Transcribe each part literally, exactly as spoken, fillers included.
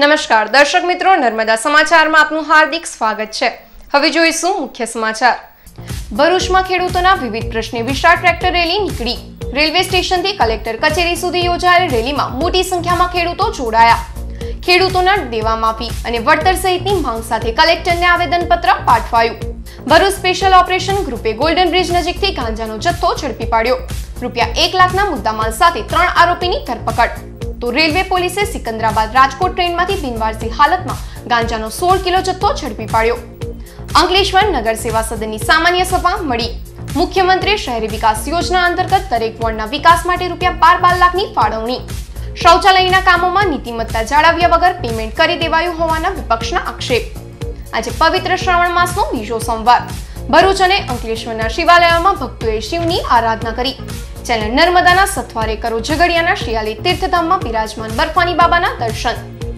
નમસ્કાર દર્શક મિત્રો, નર્મદા સમાચારમાં આપનું હાર્દિક સ્વાગત છે। હવે જોઈશું મુખ્ય સમાચાર। ભરૂચમાં ખેડૂતોના વિવિધ પ્રશ્ને વિશાળ ટ્રેક્ટર રેલી નીકળી। રેલવે સ્ટેશનથી કલેક્ટર કચેરી સુધી યોજાયેલ રેલીમાં મોટી સંખ્યામાં ખેડૂતો જોડાયા। ખેડૂતોના દેવા માફી અને વળતર સહિતની માંગ સાથે કલેક્ટરને આવેદનપત્ર પાઠવાયું। ભરૂચ સ્પેશિયલ ઓપરેશન ગ્રુપે ગોલ્ડન બ્રિજ નજીકથી ગાંજાનો જથ્થો ઝડપી પાડ્યો। રૂપિયા એક લાખના મુદ્દામાલ સાથે ત્રણ આરોપીની ધરપકડ। તો રેલવે પોલીસે સિકંદરાબાદ રાજકોટ ટ્રેનમાંથી બિનવારસી હાલતમાં ગાંજાનો સોળ કિલો જથ્થો ઝડપી પાડ્યો। અંકલેશ્વર નગર સેવા સદનની સામાન્ય સભા મળી। મુખ્યમંત્રી શહેરી વિકાસ યોજના અંતર્ગત દરેક વોર્ડના વિકાસ માટે રૂપિયા બાર બાર લાખની ફાળવણી। શૌચાલયના કામોમાં નીતિમત્તા જાળવ્યા વગર પેમેન્ટ કરી દેવાયું હોવાના વિપક્ષના આક્ષેપ। આજે પવિત્ર શ્રાવણ માસનો બીજો સોમવાર। ભરૂચ અને અંકલેશ્વરના શિવાલયોમાં ભક્તોએ શિવની આરાધના કરી। ચેનલ નર્મદાના સથવારે કરો ઝઘડિયાના શિયાળી તીર્થધામમાં બિરાજમાન બર્ફાની બાબાના દર્શન।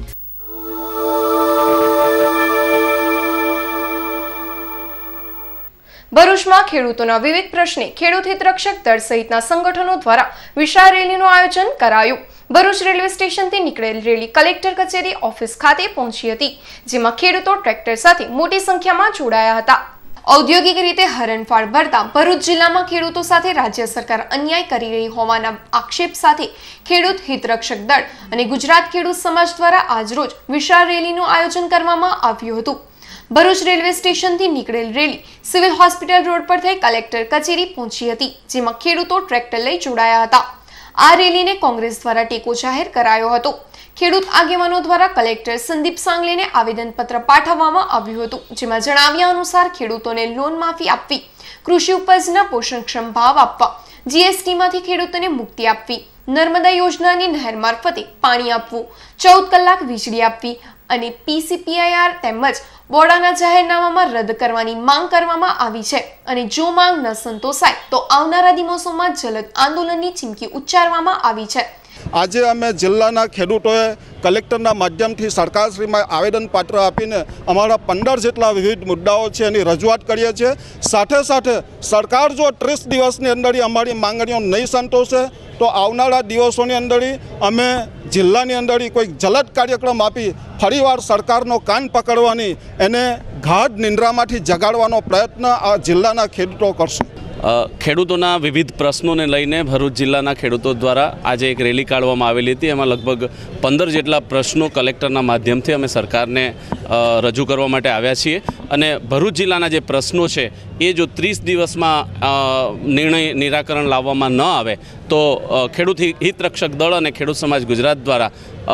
ભરૂચમાં ખેડૂતોના વિવિધ પ્રશ્ને ખેડૂત હિતરક્ષક દળ સહિતના સંગઠનો દ્વારા વિશાળ રેલીનું આયોજન કરાયું। ભરૂચ રેલવે સ્ટેશનથી નીકળેલ રેલી કલેક્ટર કચેરી ઓફિસ ખાતે પહોંચી હતી, જેમાં ખેડૂતો ટ્રેક્ટર સાથે મોટી સંખ્યામાં જોડાયા હતા। ઔદ્યોગિક રીતે હરણફાળ ભરતા ભરૂચ જિલ્લામાં ખેડૂતો સાથે રાજ્ય સરકાર અન્યાય કરી રહી હોવાના આક્ષેપ સાથે ખેડૂત હિતરક્ષક દળ અને ગુજરાત ખેડૂત સમાજ દ્વારા આજરોજ વિશાળ રેલીનું આયોજન કરવામાં આવ્યું હતું। ભરૂચ રેલવે સ્ટેશનથી નીકળેલ રેલી સિવિલ હોસ્પિટલ રોડ પર થઈ કલેક્ટર કચેરી પહોંચી હતી, જેમાં ખેડૂતો ટ્રેક્ટર લઈ જોડાયા હતા। આ રેલીને કોંગ્રેસ દ્વારા ટેકો જાહેર કરાયો હતો। ખેડૂત આગેવાનો દ્વારા કલેક્ટર સંદીપ સાંગલેને આવેદનપત્ર પાઠવવામાં આવ્યું હતું, જેમાં જણાવ્યા અનુસાર ખેડૂતોને લોન માફી આપવી, કૃષિ ઉપજના પોષણક્ષમ ભાવ આપવા, જીએસટીમાંથી ખેડૂતોને મુક્તિ આપવી, નર્મદા યોજનાની નહેર મારફતે પાણી આપવું, ચૌદ કલાક વીજળી આપવી અને પીસીપીઆઈઆર તેમજ બોર્ડાના જાહેરનામામાં રદ કરવાની માંગ કરવામાં આવી છે અને જો માંગ ન સંતોષાય તો આવનારા દિવસોમાં જલદ આંદોલનની ચીમકી ઉચ્ચારવામાં આવી છે। આજે અમે જિલ્લાના ખેડૂતોએ કલેક્ટરના માધ્યમથી સરકારશ્રીમાં આવેદનપત્ર આપીને અમારા પંદર જેટલા વિવિધ મુદ્દાઓ છે એની રજૂઆત કરીએ છીએ। સાથે સાથે સરકાર જો ત્રીસ દિવસની અંદર અમારી માંગણીઓ નહીં સંતોષે તો આવનારા દિવસોની અંદર અમે જિલ્લાની અંદર કોઈ જલદ કાર્યક્રમ આપી ફરીવાર સરકારનો કાન પકડવાની એને ગાઢ નિંદ્રામાંથી જગાડવાનો પ્રયત્ન આ જિલ્લાના ખેડૂતો કરશે। ખેડૂતોના વિવિધ પ્રશ્નોને લઈને ભરૂચ જિલ્લાના ખેડૂતો દ્વારા આજે એક રેલી કાઢવામાં આવેલી હતી। એમાં લગભગ પંદર જેટલા પ્રશ્નો કલેક્ટરના માધ્યમથી અમે સરકારને રજૂ કરવા માટે આવ્યા છીએ અને ભરૂચ જિલ્લાના જે પ્રશ્નો છે એ જો ત્રીસ દિવસમાં નિર્ણય નિરાકરણ લાવવામાં ન આવે તો ખેડૂત હિતરક્ષક દળ અને ખેડૂત સમાજ ગુજરાત દ્વારા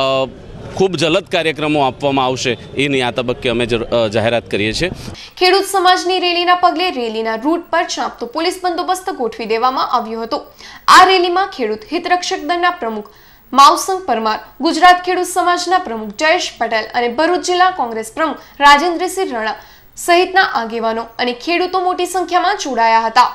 ખૂબ જલદ કાર્યક્રમો આપવામાં આવશે એની આ તબક્કે અમે જાહેરાત કરીએ છીએ। ખેડૂત સમાજની રેલીના પગલે રેલીના રૂટ પર ચાંપતો પોલીસ બંદોબસ્ત ગોઠવી દેવામાં આવ્યો હતો। આ રેલીમાં ખેડૂત હિતરક્ષક દળના પ્રમુખ માવસંગ પરમાર, ગુજરાત ખેડૂત સમાજના પ્રમુખ જયેશ પટેલ અને ભરૂચ જિલ્લા કોંગ્રેસ પ્રમુખ રાજેન્દ્રસિંહ રણા સહિતના આગેવાનો અને ખેડૂતો મોટી સંખ્યામાં જોડાયા હતા।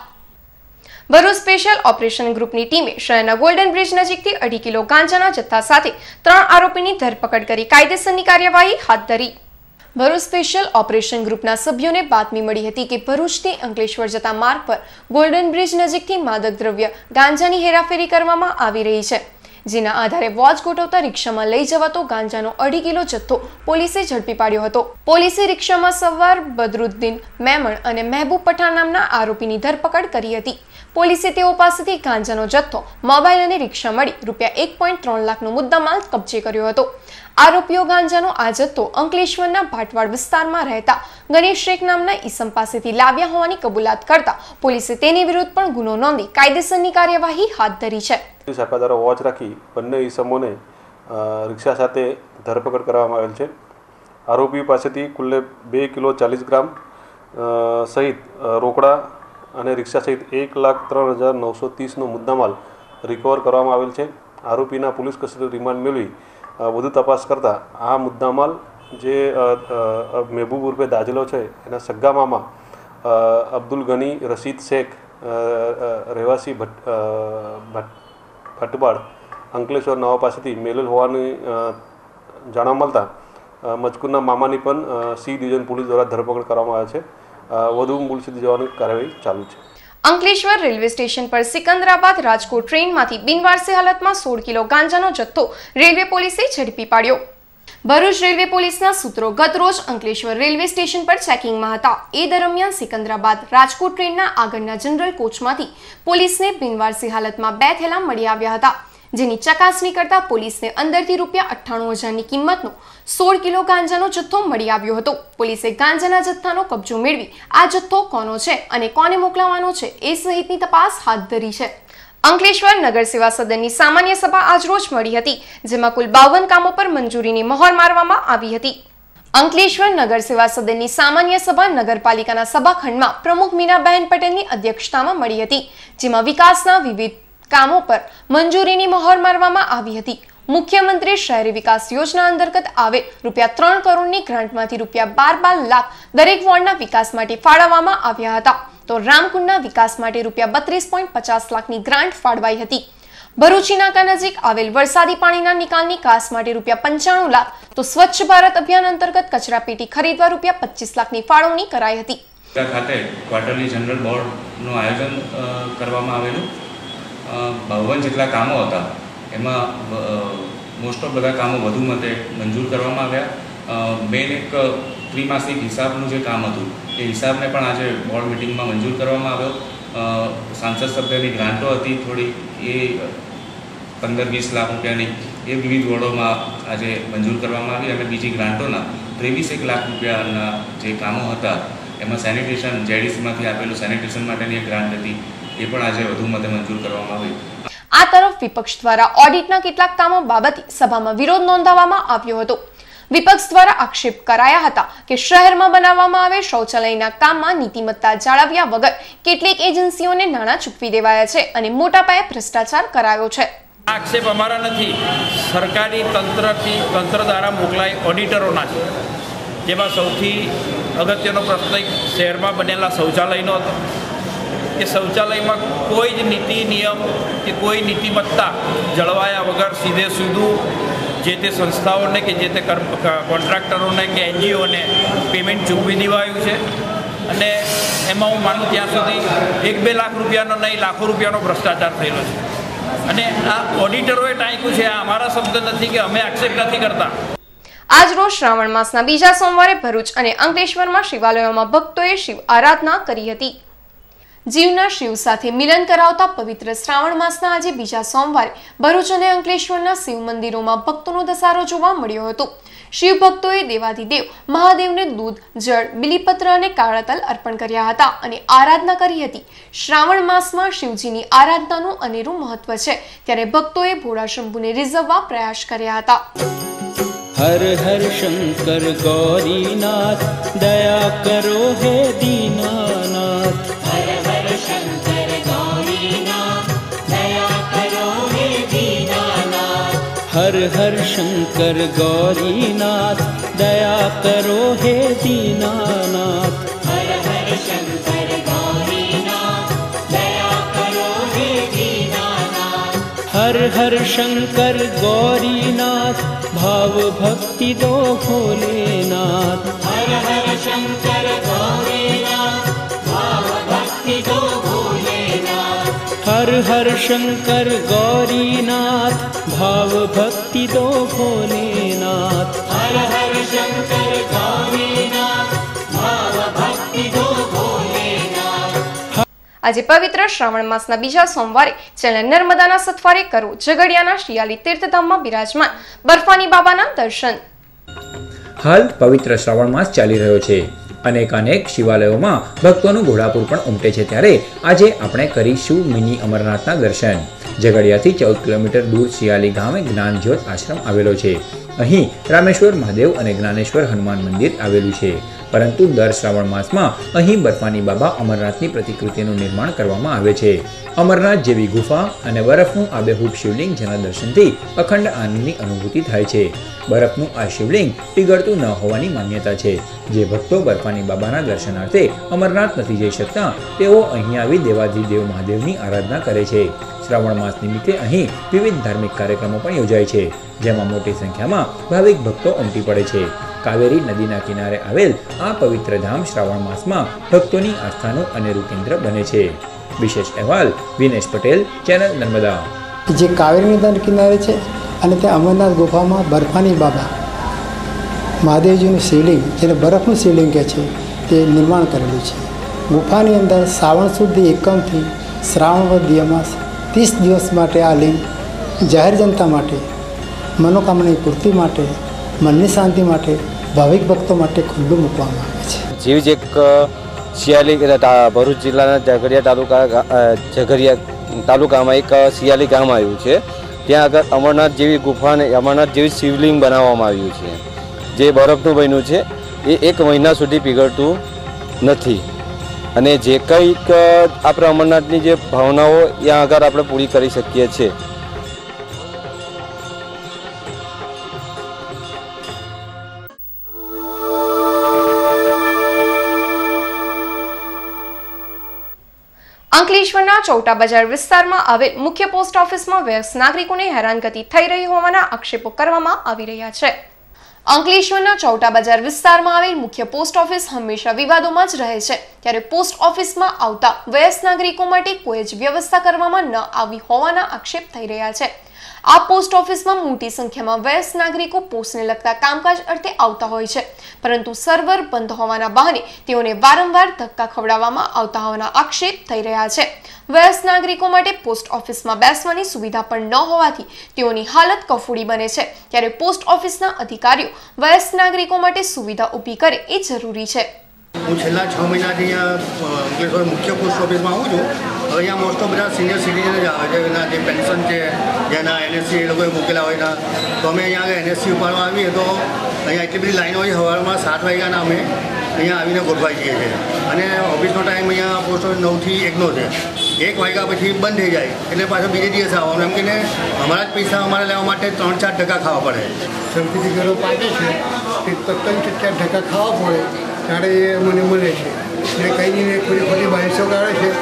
ભરૂચ સ્પેશિયલ ઓપરેશન ગ્રુપની ટીમે શહેરના ગોલ્ડન બ્રિજ નજીકથી અઢી કિલો ગાંજાના જથ્થા સાથે ત્રણ આરોપીની ધરપકડ કરી કાયદેસરની કાર્યવાહી હાથ ધરી। ભરૂચ સ્પેશિયલ ઓપરેશન ગ્રુપના સભ્યોને બાતમી મળી હતી કે ભરૂચથી અંકલેશ્વર જતા માર્ગ પર ગોલ્ડન બ્રિજ નજીકથી માદક દ્રવ્ય ગાંજાની હેરાફેરી કરવામાં આવી રહી છે, જેના આધારે વોચ ગોઠવતા રિક્ષામાં લઈ જવાતો ગાંજાનો અઢી કિલો જથ્થો પોલીસે ઝડપી પાડ્યો હતો। પોલીસે રિક્ષામાં સવાર બદરુદ્દીન મેમણ અને મહેબૂબ પઠાણ નામના આરોપીની ધરપકડ કરી હતી। પોલીસે તેઓ પાસેથી ગાંજાનો જથ્થો, મોબાઈલ અને રિક્ષા મળી રૂપિયા એક પોઈન્ટ ત્રણ લાખનો મુદ્દામાલ કબજે કર્યો હતો। આરોપીઓ ગાંજાનો આ જથ્થો અંકલેશ્વરના ભાટવાડ વિસ્તારમાં રહેતા ગણેશ શેખ નામના ઈસમ પાસેથી લાવ્યા હોવાની કબૂલાત કરતા પોલીસે તેની વિરુદ્ધ પણ ગુનો નોંધી કાયદેસરની કાર્યવાહી હાથ ધરી છે। શાખા દ્વારા વોચ રાખી બંને ઈસમોને રિક્ષા સાથે ધરપકડ કરવામાં આવેલ છે। આરોપી પાસેથી કુલ્લે બે કિલો ચાલીસ ગ્રામ સહિત રોકડા અને રિક્ષા સહિત એક લાખ ત્રણ હજાર નવસો ત્રીસનો મુદ્દામાલ રિકવર કરવામાં આવેલ છે। આરોપીના પોલીસ કસ્ટડી રિમાન્ડ મેળવી વધુ તપાસ કરતાં આ મુદ્દામાલ જે મહેબૂબ ઉર્ફે દાજલો છે એના સગ્ગા મામા અબ્દુલ ગની રશીદ શેખ રહેવાસી ભટ્ટ ભટવાડ અંકલેશ્વર નવા પાસેથી મેલેલ હોવાની જાણવા મળતા મજકૂરના મામાની પણ સી ડિવિઝન પોલીસ દ્વારા ધરપકડ કરવામાં આવે છે। વધુ મૂળ સુધી જવાની કાર્યવાહી ચાલુ છે। અંકલેશ્વર રેલવે સ્ટેશન પર સિકંદરાબાદ રાજકોટ ટ્રેનમાંથી બિનવારસી હાલતમાં સોળ કિલો ગાંજાનો જથ્થો રેલવે પોલીસે ઝડપી પાડ્યો। ભરૂચ રેલવે પોલીસના સૂત્રો ગત રોજ અંકલેશ્વર રેલવે સ્ટેશન પર ચેકિંગમાં હતા. એ દરમિયાન સિકંદરાબાદ રાજકોટ ટ્રેનના આગળના જનરલ કોચમાંથી પોલીસને બિનવારસી હાલતમાં બે થેલા મળી આવ્યા હતા, જેની ચકાસણી કરતા પોલીસને અંદરથી રૂપિયા અઠ્ઠાણું હજારની કિંમતનો સોળ કિલો ગાંજાનો જથ્થો મળી આવ્યો હતો. પોલીસે ગાંજાના જથ્થાનો કબજો મેળવી આ જથ્થો કોનો છે અને કોને મોકલવાનો છે એ સહિતની તપાસ હાથ ધરી છે. અંકલેશ્વર નગર સેવા સદનની સામાન્ય સભા આજરોજ મળી હતી, જેમાં કુલ બાવન કામો પર મંજૂરીની મહોર મારવામાં આવી હતી. અંકલેશ્વર નગર સેવા સદનની સામાન્ય સભા નગરપાલિકાના સભાખંડમાં પ્રમુખ મીનાબહેન પટેલની અધ્યક્ષતામાં મળી હતી, જેમાં વિકાસના વિવિધ કામો પર મંજૂરીની મહોર મારવામાં આવી હતી. મુખ્યમંત્રી શહેરી વિકાસ યોજના અંતર્ગત આવેલ રૂપિયા ત્રણ કરોડની ગ્રાન્ટમાંથી રૂપિયા બાર બાર લાખ દરેક વોર્ડના વિકાસ માટે ફાળવવામાં આવ્યા હતા, તો રામકુંડના વિકાસ માટે રૂપિયા બત્રીસ પોઈન્ટ પચાસ લાખની ગ્રાન્ટ ફાળવાઈ હતી. ભરૂચી નાકા નજીક આવેલ વરસાદી પાણીના નિકાલની કાસ માટે રૂપિયા પંચાણું લાખ, તો સ્વચ્છ ભારત અભિયાન અંતર્ગત કચરાપેટી ખરીદવા રૂપિયા પચીસ લાખની ફાળવણી કરાઈ હતી. ખાતે ક્વાર્ટરલી જનરલ બોર્ડનું આયોજન કરવામાં આવેલું. બાવન જેટલા કામો હતા, એમાં મોસ્ટ ઓફ બધા કામો વધુ મતે મંજૂર કરવામાં આવ્યા. મેઇન એક ત્રિમાસિક હિસાબનું જે કામ હતું એ હિસાબને પણ આજે બોર્ડ મિટિંગમાં મંજૂર કરવામાં આવ્યો. સાંસદ સભ્યની ગ્રાન્ટો હતી થોડી, એ પંદર વીસ લાખ રૂપિયાની એ વિવિધ વોર્ડોમાં આજે મંજૂર કરવામાં આવી, અને બીજી ગ્રાન્ટોના ત્રેવીસેક લાખ રૂપિયાના જે કામો હતા એમાં સેનિટેશન જેડીસીમાંથી આપેલું સેનિટેશન માટેની એક ગ્રાન્ટ હતી, એ પણ આજે વધુ મતે મંજૂર કરવામાં આવી. આ તરફ વિપક્ષ દ્વારા ઓડિટના કેટલાક કામો બાબતે સભામાં વિરોધ નોંધાવવામાં આવ્યો હતો. વિપક્ષ દ્વારા આક્ષેપ કરાયા હતા કે શહેરમાં બનાવવામાં આવેલ શૌચાલયના કામમાં નીતિમત્તા જાળવ્યા વગર કેટલીક એજન્સીઓને નાણાં ચૂકવી દેવાયા છે અને મોટા પાયે ભ્રષ્ટાચાર કરાયો છે. આક્ષેપ અમારા નથી, સરકારી તંત્રથી તંત્ર દ્વારા મોકલાય ઓડિટરોના છે. જેમાં સૌથી અગત્યનો પ્રશ્ન શહેરમાં બનેલા શૌચાલયનો હતો. કે શૌચાલયમાં કોઈ જ નીતિ નિયમ કે કોઈ નીતિમત્તા જળવાયા વગર સીધે સીધું જે તે સંસ્થાઓને કે જે તે કોન્ટ્રાક્ટરોને કે એનજીઓને પેમેન્ટ ચૂકવી દેવાયું છે. અને એમાં હું માનું ત્યાં સુધી એક બે લાખ રૂપિયાનો નહીં, લાખો રૂપિયાનો ભ્રષ્ટાચાર થયેલો છે. અને આ ઓડિટરોએ ટાંક્યું છે, આ અમારા શબ્દ નથી કે અમે આક્ષેપ નથી કરતા. આજ રોજ શ્રાવણ માસના બીજા સોમવારે ભરૂચ અને અંકલેશ્વરમાં શિવાલયોમાં ભક્તોએ શિવ આરાધના કરી હતી. જીવના શિવ સાથે મિલન કરાવતા પવિત્ર શ્રાવણ માસના આજે બીજા સોમવારે ભરૂચ અને અંકલેશ્વરના શિવ મંદિરોમાં ભક્તોનો ધસારો જોવા મળ્યો હતો. શિવ ભક્તોએ દેવાધિદેવ મહાદેવને દૂધ, જળ, બિલીપત્ર અને કાળા તલ અર્પણ કર્યા હતા અને આરાધના કરી હતી. શ્રાવણ માસમાં શિવજીની આરાધનાનું અનેરું મહત્વ છે, ત્યારે ભક્તોએ ભોળા શંભુને રીઝવવા પ્રયાસ કર્યા હતા. હર હર શંકર ગૌરીનાથ, દયા કરો હે દીનાનાથ. હર હર શંકર ગૌરીનાથ, દયા કરો હે દીનાનાથ. હર હર શંકર ગૌરીનાથ, દયા કરો હે દીનાનાથ. હર હર શંકર ગૌરીનાથ, દયા કરો હે દીનાનાથ. હર હર શંકર ગૌરીનાથ, भाव भक्ति दो भोलेनाथ. हर हर शंकर गौरीनाथ, भाव भक्ति दो भोलेनाथ. हर हर शंकर गौरीनाथ, भाव भक्ति दो भोलेनाथ. हर हर शंकर गौरीनाथ, भाव भक्ति दो भोलेनाथ. આજે પવિત્ર શ્રાવણ માસના બીજા સોમવારે ચેનલ નર્મદાના સથવારે કરો ઝઘડિયાના શિયાળી તીર્થધામમાં બિરાજમાન બર્ફાની બાબાના દર્શન. હાલ પવિત્ર શ્રાવણ માસ ચાલી રહ્યો છે. અનેક અનેક શિવાલયોમાં ભક્તોનું ઘોડાપુર પણ ઉમટે છે, ત્યારે આજે આપણે કરીશું મિની અમરનાથના દર્શન. ઝઘડિયાથી ચૌદ કિલોમીટર દૂર શિયાળી ગામે જ્ઞાન જ્યોત આશ્રમ આવેલો છે. અહીં રામેશ્વર મહાદેવ અને જ્ઞાનેશ્વર હનુમાન મંદિર આવેલું છે. પરંતુ દર શ્રાવણ માસમાં અહીં બર્ફાની બાબા અમરનાથની પ્રતિકૃતિનું નિર્માણ કરવામાં આવે છે. અમરનાથ જેવી ગુફા અને બરફનું આબેહૂબ શિવલિંગ, જેના દર્શનથી અખંડ આનંદની અનુભૂતિ થાય છે. બરફનું આ શિવલિંગ પીગળતું ન હોવાની માન્યતા છે. જે ભક્તો બર્ફાની બાબાના દર્શનાર્થે અમરનાથ નથી જઈ શકતા, તેઓ અહીં આવી દેવાધિદેવ મહાદેવની આરાધના કરે છે. શ્રાવણ માસ નિમિત્તે અહીં વિવિધ ધાર્મિક કાર્યક્રમો પણ યોજાય છે, જેમાં મોટી સંખ્યામાં ભાવિક ભક્તો ઉમટી પડે છે. કાવેરી નદીના કિનારે આવેલ આ પવિત્ર ધામ શ્રાવણ માસમાં ભક્તોની આસ્થાનું અનેરું કેન્દ્ર બને છે. વિશેષ અહેવાલ વિનેશ પટેલ, ચેનલ નર્મદા. જે કાવેરી નદીના કિનારે છે અને તે અમરનાથ ગુફામાં બર્ફાની બાબા મહાદેવજીનું શિવલિંગ, જેને બરફનું શિવલિંગ કહે છે, તે નિર્માણ કરેલું છે. ગુફાની અંદર શ્રાવણ સુદ એકમથી શ્રાવણ વદ અમાસ ત્રીસ દિવસ માટે આ લિંગ જાહેર જનતા માટે, મનોકામનાની પૂર્તિ માટે, મનની શાંતિ માટે, ભાવિક ભક્તો માટે ખુલ્લું મૂકવામાં આવે છે. જેવી જ એક શિયાળી ભરૂચ જિલ્લાના ઝઘડિયા તાલુકા ઝઘડિયા તાલુકામાં એક શિયાળી ગામ આવ્યું છે. ત્યાં આગળ અમરનાથ જેવી ગુફાને અમરનાથ જેવી શિવલિંગ બનાવવામાં આવ્યું છે, જે બરફનું બન્યું છે. એ એક મહિના સુધી પીગળતું નથી અને જે કંઈક આપણે અમરનાથની જે ભાવનાઓ ત્યાં આગળ આપણે પૂરી કરી શકીએ છીએ. અંકલેશ્વરના ચૌટા બજાર વિસ્તારમાં આવેલ મુખ્ય પોસ્ટ ઓફિસમાં વ્યસ્ત નાગરિકોને હેરાનગતિ થઈ રહી હોવાના આક્ષેપો કરવામાં આવી રહ્યા છે. અંકલેશ્વરના ચૌટા બજાર વિસ્તારમાં આવેલ મુખ્ય પોસ્ટ ઓફિસ હંમેશા વિવાદોમાં જ રહે છે, ત્યારે પોસ્ટ ઓફિસમાં આવતા વ્યસ્ત નાગરિકો માટે કોઈ જ વ્યવસ્થા કરવામાં ન આવી હોવાના આક્ષેપ થઈ રહ્યા છે. આ પોસ્ટ ઓફિસમાં મોટી સંખ્યામાં વ્યસ્ત નાગરિકો પોસ્ટને લગતા કામકાજ અર્થે આવતા હોય છે, પરંતુ સર્વર બંધ હોવાના બહાને તેઓને વારંવાર ધક્કા ખવડાવવામાં આવતા હોવાના આક્ષેપ થઈ રહ્યા છે. વ્યસ્ત નાગરિકો માટે પોસ્ટ ઓફિસમાં બેસવાની સુવિધા પણ ન હોવાથી તેઓની હાલત કફોડી બને છે, ત્યારે પોસ્ટ ઓફિસના અધિકારીઓ વ્યસ્ત નાગરિકો માટે સુવિધા ઊભી કરે એ જરૂરી છે. હું છેલ્લા છ મહિનાથી અહીંયા અંકલેશ્વર મુખ્ય પોસ્ટ ઓફિસમાં આવું છું. અહીંયા મોસ્ટ ઓફ બધા સિનિયર સિટીઝન જ આવે છે, એના જે પેન્શન છે, જેના એનએસસી એ લોકોએ મૂકેલા હોય ના, તો અમે અહીંયા આગળ એનએસસી ઉપાડવા આવીએ તો અહીંયા એટલી બધી લાઈનો હોય. સવારમાં સાત વાગ્યાના અમે અહીંયા આવીને ગોઠવાઈ જઈએ છીએ અને ઓફિસનો ટાઈમ અહીંયા પોસ્ટ ઓફિસ નવથી એકનો છે. એક વાગ્યા પછી બંધ થઈ જાય એટલે પાછો બીજે દિવસે આવવાનું, એમ કે અમારા જ પૈસા અમારે લેવા માટે ત્રણ ચાર ટકા ખાવા પડે. સર્ટિફિકેટો પાકે છે તે તત્તન ચાર ટકા ખાવા પડે ત્યારે એ મને મળે છે. ને કંઈ નહીં ખોટી ખોટી બાવીસો કાઢે છે.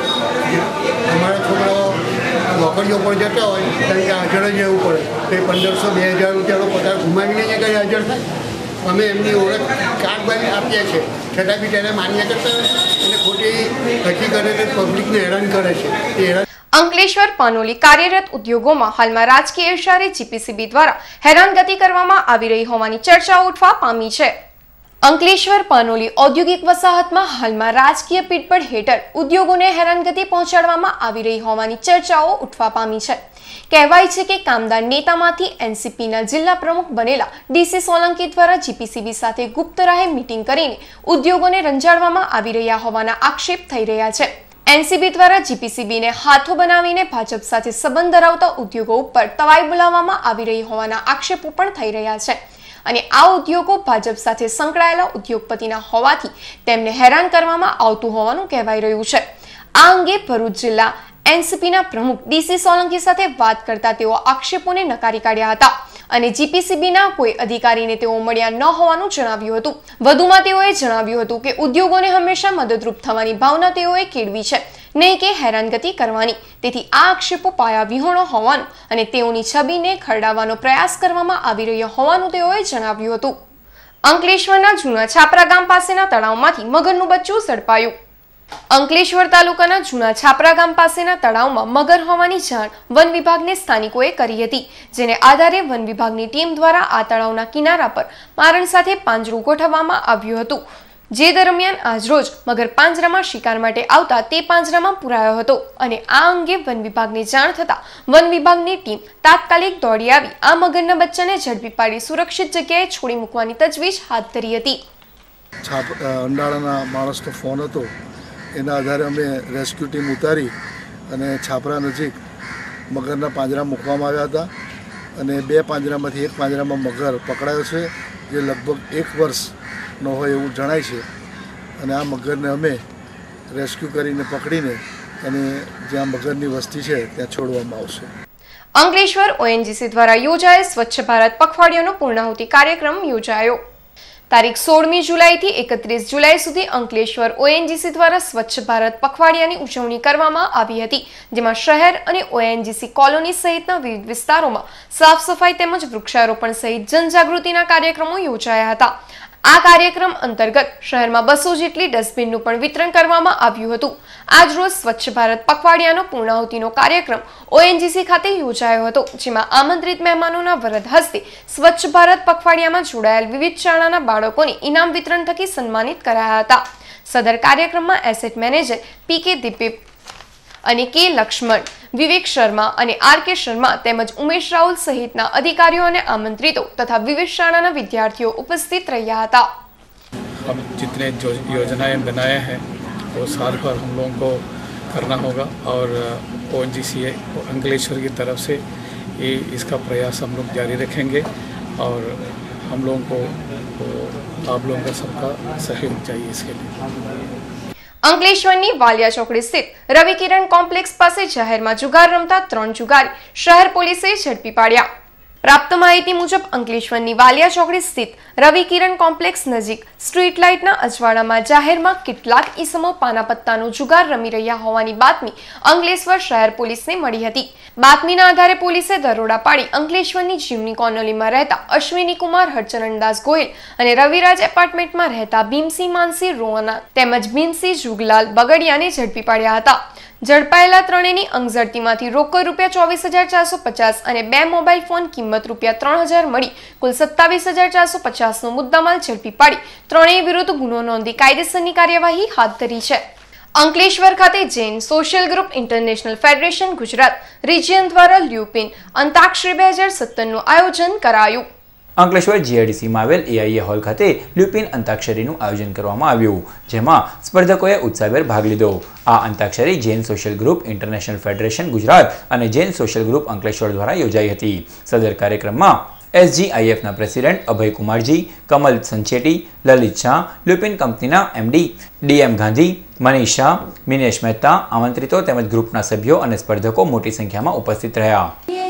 અમારા છોકરાઓ નોકરીઓ પર જતા હોય કારણ કે હાજર જ રહેવું પડે, તો એ પંદરસો બે હજાર રૂપિયાનો પગાર ગુમાવીને અહીંયા કંઈ હાજર થાય. અમે એમની ઓળખ કાર્ડ બારી આપીએ છીએ, છતાં બી તેને માન્ય કરતા અને ખોટી હકીકતે પબ્લિકને હેરાન કરે છે. એ હેરાન અંકલેશ્વર પાનોલી કાર્યરત ઉદ્યોગોમાં હાલમાં રાજકીય ઇશારે જીપીસીબી દ્વારા હેરાનગતિ કરવામાં આવી રહી હોવાની ચર્ચાઓ ઉઠવા પામી છે. અંકલેશ્વર પાનોલી ઔદ્યોગિક વસાહતમાં હાલમાં રાજકીય પીઠબળ હેઠળ ઉદ્યોગોને હેરાનગતિ પહોંચાડવામાં આવી રહી હોવાની ચર્ચાઓ ઉઠવા પામી છે. કહેવાય છે કે કામદાર નેતામાંથી એનસીપીના જિલ્લા પ્રમુખ બનેલા ડીસી સોલંકી દ્વારા જીપીસીબી સાથે ગુપ્ત રાહે મીટિંગ કરીને ઉદ્યોગોને રંજાડવામાં આવી રહ્યા હોવાના આક્ષેપ થઈ રહ્યા છે. એનસીબી દ્વારા જીપીસીબીને હાથો બનાવીને ભાજપ સાથે સંબંધ ધરાવતા ઉદ્યોગો ઉપર તવાઈ બોલાવવામાં આવી રહી હોવાના આક્ષેપો પણ થઈ રહ્યા છે અને આ ઉદ્યોગો ભાજપ સાથે સંકળાયેલા ઉદ્યોગપતિના હોવાથી તેમને હેરાન કરવામાં આવતું હોવાનું કહેવાય રહ્યું છે. આ અંગે ભરૂચ જિલ્લા એનસીપીના પ્રમુખ ડીસી સોલંકી સાથે વાત કરતા તેઓ આક્ષેપોને નકારી કાઢ્યા હતા અને જીપીસીબીના કોઈ અધિકારીને તેઓ મળ્યા ન હોવાનું જણાવ્યું હતું. વધુમાં તેઓએ જણાવ્યું હતું કે ઉદ્યોગોને હંમેશા મદદરૂપ થવાની ભાવના તેઓએ કેળવી છે, નહીં કે હેરાનગતિ કરવાની. તેથી આ આક્ષેપો પાયા વિહોણો હોવાનું અને તેઓની છબીને ખરડાવવાનો પ્રયાસ કરવામાં આવી રહ્યો હોવાનું તેઓએ જણાવ્યું હતું. અંકલેશ્વરના જૂના છાપરા ગામ પાસેના તળાવમાંથી મગરનું બચ્ચું ઝડપાયું. અંકલેશ્વર તાલુકાના જૂના છાપરા ગામ પાસેના તળાવમાં મગર હોવાની જાણ વન વિભાગને સ્થાનિકોએ કરી હતી, જેને આધારે વન વિભાગની ટીમ દ્વારા આ તળાવના કિનારા પર મારણ સાથે પાંજરું ગોઠવવામાં આવ્યું હતું. જે દરમિયાન આજરોજ મગર પાંજરામાં શિકાર માટે આવતા તે પાંજરામાં પુરાયો હતો અને આ અંગે વન વિભાગને જાણ થતા વન વિભાગની ટીમ તાત્કાલિક દોડી આવી આ મગરના બચ્ચાને ઝડપી પાડી સુરક્ષિત જગ્યાએ છોડી મૂકવાની તજવીજ હાથ ધરી હતી. છાપ અંડાળાના માણસનો ફોન હતો, એના આધારે અમે રેસ્ક્યુ ટીમ ઉતારી અને છાપરા નજીક મગરના પાંજરા મૂકવામાં આવ્યા હતા અને બે પાંજરામાંથી એક પાંજરામાં મગર પકડાયો છે, જે લગભગ એક વર્ષનો હોય એવું જણાય છે અને આ મગરને અમે રેસ્ક્યુ કરીને પકડીને અને જ્યાં મગરની વસ્તી છે ત્યાં છોડવામાં આવશે. અંકલેશ્વર ઓએનજીસી દ્વારા યોજાયેલ સ્વચ્છ ભારત પખવાડિયાનો પૂર્ણાહુતિ કાર્યક્રમ યોજાયો. તારીખ સોળમી જુલાઈથી એકત્રીસ જુલાઈ સુધી અંકલેશ્વર ઓએનજીસી દ્વારા સ્વચ્છ ભારત પખવાડિયાની ઉજવણી કરવામાં આવી હતી, જેમાં શહેર અને ઓએનજીસી કોલોની સહિતના વિવિધ વિસ્તારોમાં સાફ સફાઈ તેમજ વૃક્ષારોપણ સહિત જનજાગૃતિના કાર્યક્રમો યોજાયા હતા. આ કાર્યક્રમ અંતર્ગત શહેરમાં બસો જેટલી ડસ્ટબિનનું પણ વિતરણ કરવામાં આવ્યું હતું. આજ રોજ સ્વચ્છ ભારત પખવાડિયાનો પૂર્ણાહુતિનો કાર્યક્રમ ઓએનજીસી ખાતે યોજાયો હતો, જેમાં આમંત્રિત મહેમાનોના વરદ હસ્તે સ્વચ્છ ભારત પખવાડિયામાં જોડાયેલ વિવિધ શાળાના બાળકોને ઇનામ વિતરણ થકી સન્માનિત કરાયા હતા. સદર કાર્યક્રમમાં એસેટ મેનેજર પી કે દીપે અને કે લક્ષ્મણ, વિવેક શર્મા અને આર કે શર્મા તેમજ ઉમેશ રાहुल સહિતના અધિકારીઓ અને આમંત્રિતો તથા વિવિધ શાળાના વિદ્યાર્થીઓ ઉપસ્થિત રહ્યા હતા. हम जितने जो योजनाएं बनाए हैं वो साल भर हम लोगों को करना होगा और ओ एन जी सी अंकलेश्वर की तरफ से ये इसका प्रयास हम लोग जारी रखेंगे और हम लोगों को आप लोगों का सबका सहयोग चाहिए इसके लिए. અંકલેશ્વરની વાલિયા ચોકડી સ્થિત રવિ કિરણ કોમ્પ્લેક્સ પાસે જાહેરમાં જુગાર રમતા ત્રણ જુગારી શહેર પોલીસે ઝડપી પાડ્યા. પ્રાપ્ત માહિતી મુજબ અંકલેશ્વરની વાલિયા ચોકડી સ્થિત રવિ કિરણ કોમ્પ્લેક્સ નજીક સ્ટ્રીટ લાઇટના અજવાળામાં જાહેરમાં કેટલાક ઈસમો પાનાપત્તાનો જુગાર રમી રહ્યા હોવાની બાતમી અંકલેશ્વર શહેર પોલીસને મળી હતી. બાતમીના આધારે પોલીસે દરોડા પાડી અંકલેશ્વરની જીવની કોલોનીમાં રહેતા અશ્વિની કુમાર હરચરણદાસ ગોયલ અને રવિરાજ એપાર્ટમેન્ટમાં રહેતા ભીમસિંહ માનસી રોહના તેમજ ભીમસિંહ જુગલાલ બગડિયાને ઝડપી પાડ્યા હતા. ઝડપાયેલા ત્રણેયની અંગઝડતીમાંથી રોકડ રૂપિયા ચોવીસ હજાર ચારસો પચાસ અને બે મોબાઈલ ફોન કિંમત રૂપિયા ત્રણ હજાર મળી કુલ સત્તાવીસ હજાર ચારસો પચાસનો મુદ્દામાલ ઝડપી પાડી ત્રણેય વિરુદ્ધ ગુનો નોંધી કાયદેસરની કાર્યવાહી હાથ ધરી છે. અંકલેશ્વર ખાતે Jain social group international federation Gujarat region દ્વારા લ્યુપિન અંતાક્ષરી બે હજાર સત્તરનું આયોજન કરાયું. અંકલેશ્વર જીઆઈડીસીમાં આવેલ એઆઈએ હોલ ખાતે લ્યુપિન અંતાક્ષરીનું આયોજન કરવામાં આવ્યું, જેમાં સ્પર્ધકોએ ઉત્સાહભેર ભાગ લીધો. આ antakshari Jain social group international federation Gujarat અને જૈન સોશિયલ ગ્રુપ અંકલેશ્વર દ્વારા યોજાઈ હતી. સદર કાર્યક્રમમાં એસજીઆઈએફના પ્રેસિડેન્ટ અભય કુમારજી, કમલ સંચેટી, લલિત શાહ, લ્યુપિન કંપનીના એમડી ડીએમ ગાંધી, મનીષ શાહ, મિનેશ મહેતા, આમંત્રિતો તેમજ ગ્રુપના સભ્યો અને સ્પર્ધકો મોટી સંખ્યામાં ઉપસ્થિત રહ્યા.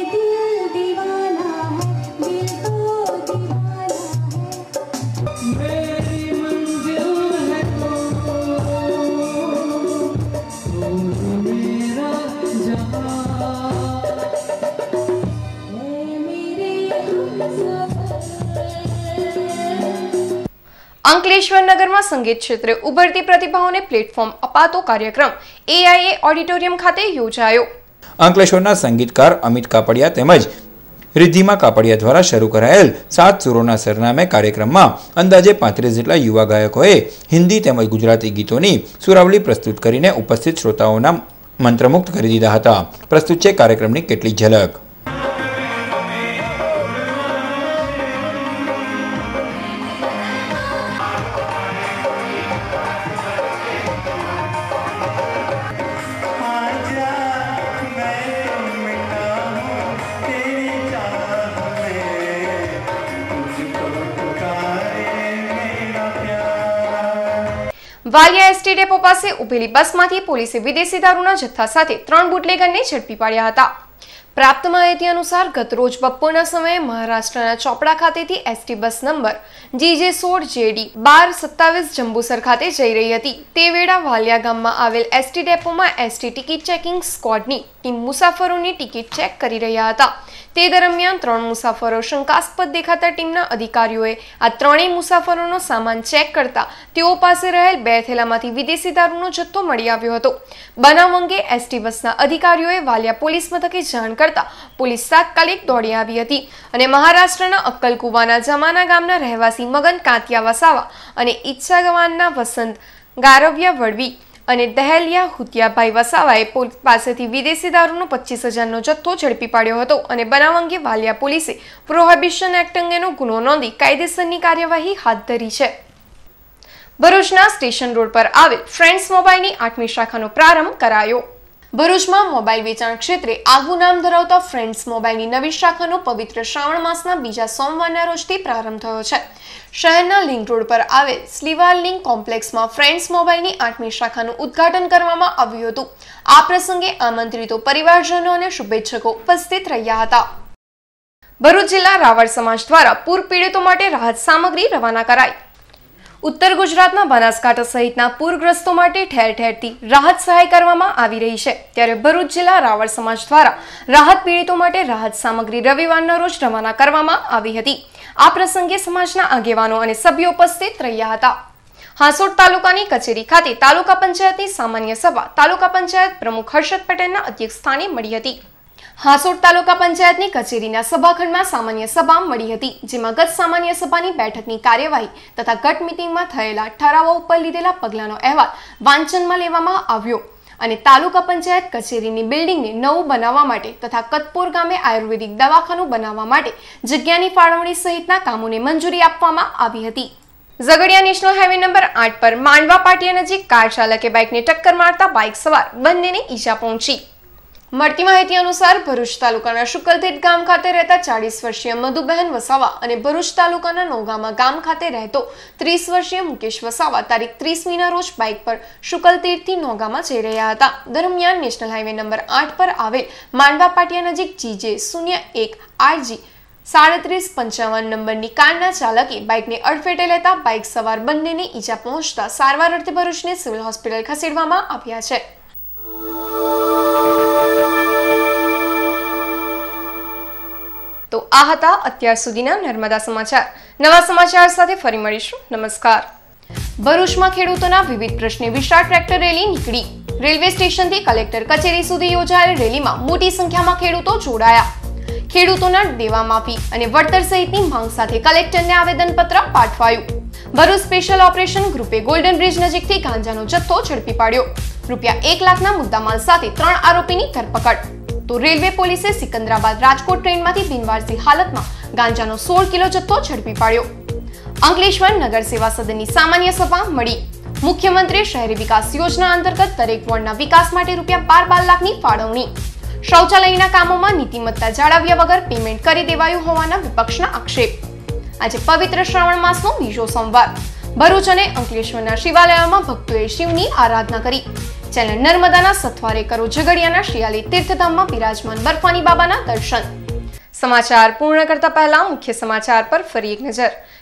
અંકલેશ્વર નગરમાં સંગીત ક્ષેત્રે ઉભરતી પ્રતિભાઓને પ્લેટફોર્મ અપાતો કાર્યક્રમ એઆઈએ ઓડિટોરિયમ ખાતે યોજાયો. અંકલેશ્વરના સંગીતકાર અમિત કાપડિયા તેમજ રિદ્ધિમા કાપડિયા દ્વારા શરૂ કરાયેલ સાત સુરોના સરનામે કાર્યક્રમમાં અંદાજે પાંત્રીસ જેટલા યુવા ગાયકોએ હિન્દી તેમજ ગુજરાતી ગીતોની સુરાવલી પ્રસ્તુત કરીને ઉપસ્થિત શ્રોતાઓના મંત્રમુગ્ધ કરી દીધા હતા. પ્રસ્તુત છે કાર્યક્રમની કેટલીક ઝલક. વાલિયા એસટી ડેપો પાસે ઉભેલી બસમાંથી પોલીસે વિદેશી દારૂના જથ્થા સાથે ત્રણ બુટલેગરને ઝડપી પાડ્યા હતા. પ્રાપ્ત માહિતી અનુસાર ગત રોજ બપોરના સમયે મહારાષ્ટ્રના ચોપડા ખાતેથી એસટી બસ નંબર જીજે સોળ જેડી બાર સત્તાવીસ જંબુસર ખાતે જઈ રહી હતી. તે વેળા વાલિયા ગામમાં આવેલ એસટી ડેપોમાં એસટી ટિકિટ ચેકિંગ સ્ક્વોડની ટીમ મુસાફરોની ટિકિટ ચેક કરી રહ્યા હતા. તે દરમિયાન ત્રણ મુસાફરો શંકાસ્પદ દેખાતા ટીમના અધિકારીઓએ આ ત્રણેય મુસાફરોનો સામાન ચેક કરતા તેઓ પાસે રહેલ બે થેલામાંથી વિદેશી દારૂનો જથ્થો મળી આવ્યો હતો. બનાવ અંગે એસટી બસના અધિકારીઓએ વાલિયા પોલીસ મથકે જાણ કરતા પોલીસ તાત્કાલિક દોડી આવી હતી અને મહારાષ્ટ્રના અક્કલકુવાના જમાના ગામના રહેવાસી મગન કાંતિયા વસાવા અને ઈચ્છાગવાનના વસંત ગારવ્યા વડવી અને દહેલિયા હુતિયાભાઈ વસાવાએ પાસેથી વિદેશી દારૂનો પચીસ હજારનો જથ્થો ઝડપી પાડ્યો હતો અને બનાવ અંગે વાલિયા પોલીસે પ્રોહિબિશન એક્ટ અંગેનો ગુનો નોંધી કાયદેસરની કાર્યવાહી હાથ ધરી છે. ભરૂચના સ્ટેશન રોડ પર આવેલ ફ્રેન્ડ્સ મોબાઈલની આઠમી શાખાનો પ્રારંભ કરાયો. ભરૂચમાં મોબાઈલ વેચાણ ક્ષેત્રે આગવું નામ ધરાવતા ફ્રેન્ડ્સ મોબાઈલની નવી શાખાનો પવિત્ર શ્રાવણ માસના બીજા સોમવારના રોજથી પ્રારંભ થયો છે. શહેરના લિંક રોડ પર આવેલ સ્લીવાલ લિંક કોમ્પ્લેક્સમાં ફ્રેન્ડ્સ મોબાઈલની આઠમી શાખાનું ઉદ્ઘાટન કરવામાં આવ્યું હતું. આ પ્રસંગે આમંત્રિતો પરિવારજનો અને શુભેચ્છકો ઉપસ્થિત રહ્યા હતા. ભરૂચ જિલ્લા રાવળ સમાજ દ્વારા પૂર પીડિતો માટે રાહત સામગ્રી રવાના કરાઈ. ઉત્તર ગુજરાતના બનાસકાંઠા સહિતના પૂરગ્રસ્તો માટે ઠેર ઠેરથી રાહત સહાય કરવામાં આવી રહી છે. ત્યારે ભરૂચ જિલ્લા રાવળ સમાજ દ્વારા રાહત પીડિતો માટે રાહત સામગ્રી રવિવારના રોજ રવાના કરવામાં આવી હતી. આ પ્રસંગે સમાજના આગેવાનો અને સભ્યો ઉપસ્થિત રહ્યા હતા. હાંસોડ તાલુકાની કચેરી ખાતે તાલુકા પંચાયતની સામાન્ય સભા તાલુકા પંચાયત પ્રમુખ હર્ષદ પટેલના અધ્યક્ષસ્થાને મળી હતી. હાંસોડ તાલુકા પંચાયતની કચેરીના સભાખંડમાં સામાન્ય સભા મળી હતી, જેમાં ગત સામાન્ય સભાની બેઠકની કાર્યવાહી તથા ગત મિટિંગમાં થયેલા ઠરાવો ઉપર લીધેલા પગલાંનો અહેવાલ વાંચનમાં લેવામાં આવ્યો અને તાલુકા પંચાયત કચેરીની બિલ્ડિંગને નવું બનાવવા માટે તથા કતપોર ગામે આયુર્વેદિક દવાખાનું બનાવવા માટે જગ્યાની ફાળવણી સહિતના કામોને મંજૂરી આપવામાં આવી હતી. ઝઘડિયા નેશનલ હાઈવે નંબર આઠ પર માંડવા પાટિયા નજીક કાર ચાલકે બાઇકને ટક્કર મારતા બાઇક સવાર બંનેને ઈજા પહોંચી. મળતી માહિતી અનુસાર ભરૂચ તાલુકાના શુકલતીર્થ ગામ ખાતે રહેતા ચાલીસ વર્ષીય મધુબહેન વસાવા અને ભરૂચ તાલુકાના નોગામા ગામ ખાતે રહેતો ત્રીસ વર્ષીય મુકેશ વસાવા તારીખ ત્રીસમીના રોજ બાઇક પર શુકલતીર્થથી નોગામાં જઈ રહ્યા હતા. દરમિયાન નેશનલ હાઈવે નંબર આઠ પર આવેલ માંડવા પાટિયા નજીક જીજે શૂન્ય એક આરજી સાડત્રીસ પંચાવન નંબરની કારના ચાલકે બાઇકને અડફેટે લેતા બાઇક સવાર બંનેને ઈજા પહોંચતા સારવાર અર્થે ભરૂચની સિવિલ હોસ્પિટલ ખસેડવામાં આવ્યા છે. તો આ હતા અત્યાર સુધીના નર્મદા સમાચાર. નવા સમાચાર સાથે ફરી મળીશું. નમસ્કાર. ભરૂચમાં ખેડૂતોના વિવિધ પ્રશ્ને વિશાળ ટ્રેક્ટર રેલી નીકળી. રેલવે સ્ટેશનથી કલેક્ટર કચેરી સુધી યોજાયેલ રેલીમાં મોટી સંખ્યામાં ખેડૂતો જોડાયા. ખેડૂતોના દેવા માફી અને વળતર સહિતની માંગ સાથે કલેક્ટરને આવેદનપત્ર પાઠવાયું. ભરૂચ સ્પેશિયલ ઓપરેશન ગ્રુપે ગોલ્ડન બ્રિજ નજીકથી ગાંજાનો જથ્થો ઝડપી પાડ્યો. રૂપિયા એક લાખના મુદ્દામાલ સાથે ત્રણ આરોપીની ધરપકડ. તો રેલવે પોલીસે સિકંદરાબાદ રાજકોટ ટ્રેનમાંથી બિનવારસી હાલતમાં ગાંજાનો સોળ કિલો જથ્થો ઝડપી પાડ્યો. અંકલેશ્વર નગર સેવા સદનની સામાન્ય સભા મળી. મુખ્યમંત્રી શહેરી વિકાસ યોજના અંતર્ગત દરેક વોર્ડના વિકાસ માટે રૂપિયા બાર બાર લાખની ફાળવણી. શૌચાલયના કામોમાં નીતિમત્તા જાળવ્યા વગર પેમેન્ટ કરી દેવાયું હોવાના વિપક્ષના આક્ષેપ. આજે પવિત્ર શ્રાવણ માસનો બીજો સોમવાર. ભરૂચ અને અંકલેશ્વરના શિવાલયોમાં ભક્તોએ શિવની આરાધના કરી. ચેનલ નર્મદાના સથવારે કરો ઝઘડિયાના શિયાલી તીર્થધામમાં બિરાજમાન બર્ફાની બાબાના દર્શન. સમાચાર પૂર્ણ કરતા પહેલા મુખ્ય સમાચાર પર ફરી એક નજર.